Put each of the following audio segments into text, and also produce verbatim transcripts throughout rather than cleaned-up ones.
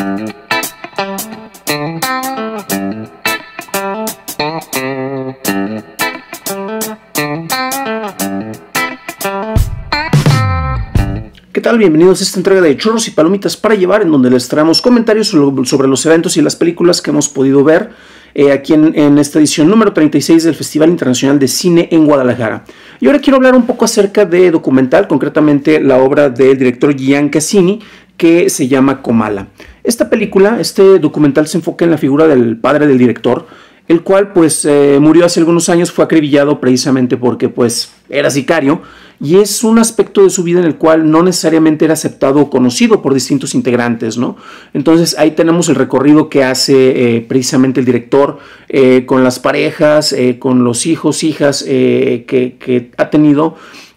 ¿Qué tal? Bienvenidos a esta entrega de Churros y Palomitas para Llevar, en donde les traemos comentarios sobre los eventos y las películas que hemos podido ver eh, aquí en, en esta edición número treinta y seis del Festival Internacional de Cine en Guadalajara. Y ahora quiero hablar un poco acerca de documental, concretamente la obra del director Gian Cassini, que se llama Comala. Esta película, este documental se enfoca en la figura del padre del director, el cual pues eh, murió hace algunos años, fue acribillado precisamente porque pues era sicario, y es un aspecto de su vida en el cual no necesariamente era aceptado o conocido por distintos integrantes, ¿no? Entonces ahí tenemos el recorrido que hace eh, precisamente el director eh, con las parejas, eh, con los hijos, hijas eh, que, que ha tenido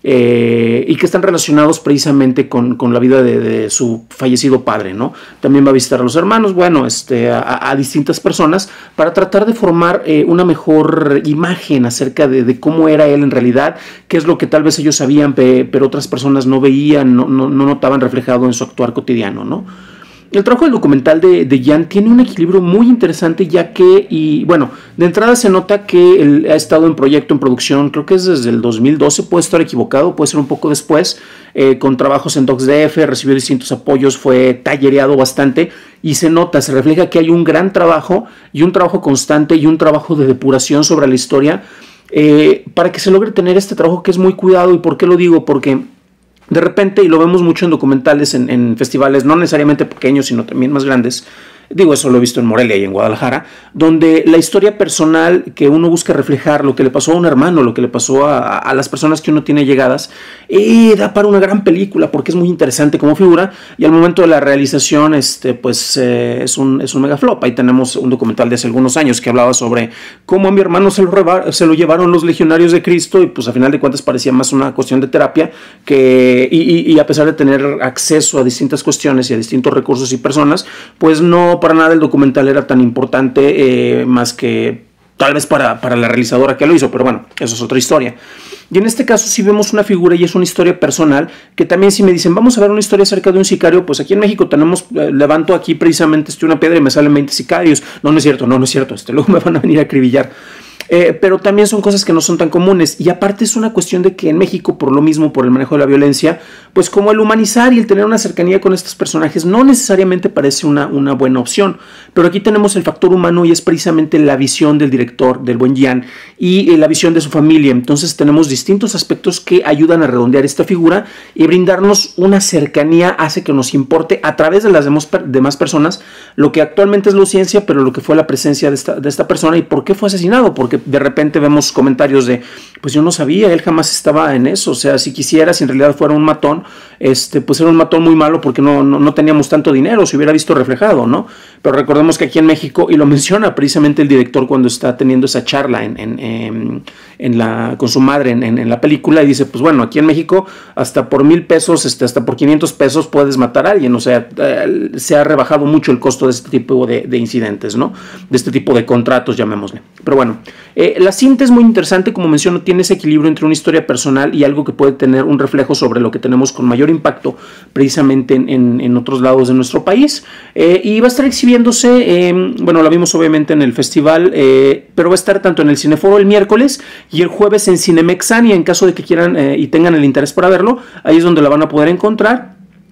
eh, y que están relacionados precisamente con, con la vida de, de su fallecido padre, ¿no? También va a visitar a los hermanos, bueno, este, a, a distintas personas para tratar de formar eh, una mejor imagen acerca de, de cómo era él en realidad, qué es lo que tal vez ellos sabían, pero otras personas no veían, no, no, no notaban reflejado en su actuar cotidiano, ¿no? El trabajo del documental de, de Gian tiene un equilibrio muy interesante, ya que, y bueno, de entrada se nota que él ha estado en proyecto, en producción, creo que es desde el dos mil doce, puede estar equivocado, puede ser un poco después, eh, con trabajos en DocsDF, recibió distintos apoyos, fue tallereado bastante, y se nota, se refleja que hay un gran trabajo, y un trabajo constante, y un trabajo de depuración sobre la historia, eh, para que se logre tener este trabajo que es muy cuidado. ¿Y por qué lo digo? Porque de repente, y lo vemos mucho en documentales, en, en festivales, no necesariamente pequeños, sino también más grandes, digo, eso lo he visto en Morelia y en Guadalajara, donde la historia personal que uno busca reflejar, lo que le pasó a un hermano, lo que le pasó a, a las personas que uno tiene llegadas, eh, da para una gran película, porque es muy interesante como figura, y al momento de la realización, este, pues eh, es, un, es un mega flop. Ahí tenemos un documental de hace algunos años que hablaba sobre cómo a mi hermano se lo, reba, se lo llevaron los legionarios de Cristo, y pues a final de cuentas parecía más una cuestión de terapia, que, y, y, y a pesar de tener acceso a distintas cuestiones y a distintos recursos y personas, pues no para nada el documental era tan importante, eh, más que tal vez para, para la realizadora que lo hizo, pero bueno, eso es otra historia. Y en este caso sí vemos una figura y es una historia personal, que también si me dicen, vamos a ver una historia acerca de un sicario, pues aquí en México tenemos, eh, levanto aquí precisamente este, una piedra y me salen veinte sicarios. No, no es cierto, no, no es cierto, este, luego me van a venir a acribillar. Eh, pero también son cosas que no son tan comunes, y aparte es una cuestión de que en México, por lo mismo, por el manejo de la violencia, pues como el humanizar y el tener una cercanía con estos personajes no necesariamente parece una, una buena opción, pero aquí tenemos el factor humano y es precisamente la visión del director, del buen Gian, y eh, la visión de su familia. Entonces tenemos distintos aspectos que ayudan a redondear esta figura y brindarnos una cercanía, hace que nos importe a través de las demás, demás personas lo que actualmente es la ciencia, pero lo que fue la presencia de esta, de esta persona y por qué fue asesinado, porque de repente vemos comentarios de, pues yo no sabía, él jamás estaba en eso, o sea, si quisiera, si en realidad fuera un matón, este, pues era un matón muy malo porque no, no, no teníamos tanto dinero, se hubiera visto reflejado, ¿no? Pero recordemos que aquí en México, y lo menciona precisamente el director cuando está teniendo esa charla en, en, en, en la, con su madre en, en, en la película, y dice, pues bueno, aquí en México hasta por mil pesos, este, hasta por quinientos pesos puedes matar a alguien, o sea, eh, se ha rebajado mucho el costo de este tipo de, de incidentes, ¿no? De este tipo de contratos, llamémosle. Pero bueno, eh, la cinta es muy interesante, como menciono, tiene ese equilibrio entre una historia personal y algo que puede tener un reflejo sobre lo que tenemos con mayor impacto precisamente en, en, en otros lados de nuestro país, eh, y va a estar exhibiéndose, eh, bueno, la vimos obviamente en el festival, eh, pero va a estar tanto en el Cineforo el miércoles y el jueves en Cinemexania, en caso de que quieran eh, y tengan el interés para verlo, ahí es donde la van a poder encontrar.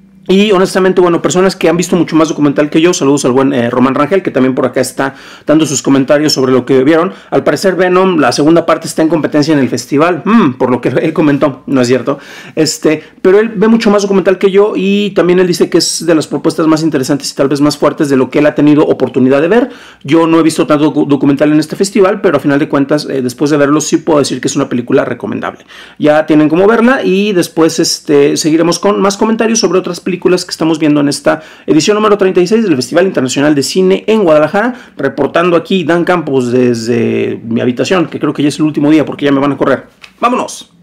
Y honestamente, bueno, personas que han visto mucho más documental que yo, saludos al buen eh, Román Rangel, que también por acá está dando sus comentarios sobre lo que vieron. Al parecer Venom, la segunda parte está en competencia en el festival, mm, por lo que él comentó, no es cierto, este, pero él ve mucho más documental que yo, y también él dice que es de las propuestas más interesantes y tal vez más fuertes de lo que él ha tenido oportunidad de ver. Yo no he visto tanto documental en este festival, pero a final de cuentas, eh, después de verlo, sí puedo decir que es una película recomendable. Ya tienen cómo verla, y después este, seguiremos con más comentarios sobre otras películas películas que estamos viendo en esta edición número treinta y seis del Festival Internacional de Cine en Guadalajara. Reportando aquí Dan Campos desde mi habitación, que creo que ya es el último día porque ya me van a correr. ¡Vámonos!